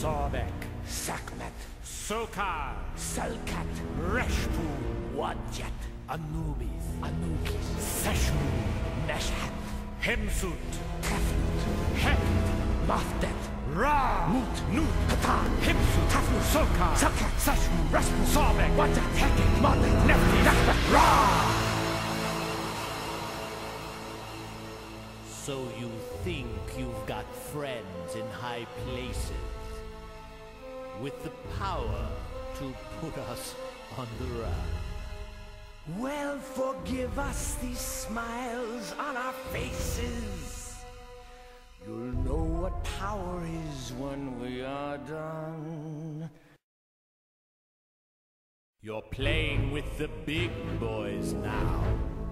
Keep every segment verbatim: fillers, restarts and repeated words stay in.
Sobek, Sakmet, Sokar, Salkat, Reshpoo, Wadjet, Anubis, Anubis, Seshmu, Neshat, Hemsut, Tefnut, Hek, Mafdet, Ra, Mut, Nut, Katan, Hemsut, Tefnut, Sokar, Salkat, Seshmu, Reshpoo, Sobek, Wadjet, Hek, Mafdet, Nefti, Neftet, Ra! So you think you've got friends in high places, with the power to put us on the run. Well, forgive us these smiles on our faces. You'll know what power is when we are done. You're playing with the big boys now.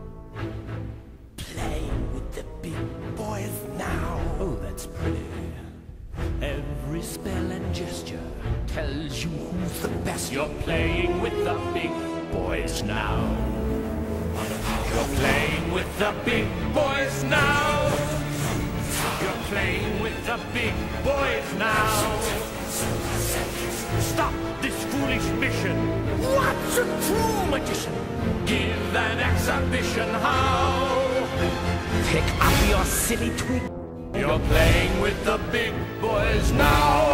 Playing with the big boys now. Oh, that's pretty. Every spell and gesture tells you who's the best. You're playing with the big boys now. You're playing with the big boys now. You're playing with the big boys now. Stop this foolish mission. What's a true magician? Give an exhibition how. Pick up your silly twig. You're playing with the big boys now.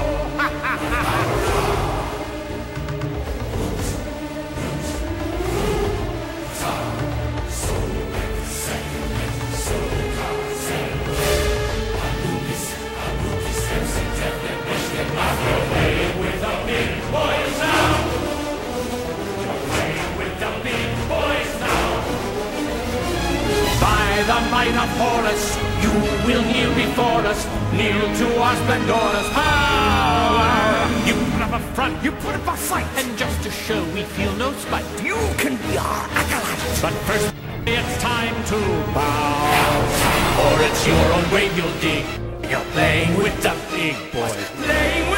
The might of Horus, you will kneel before us, kneel to our splendorous power. You put up a front, you put up a fight, and just to show we feel no spite, you can be our acolyte. But first, it's time to bow, or it's your own grave you'll dig. You're playing with the big boys, playing with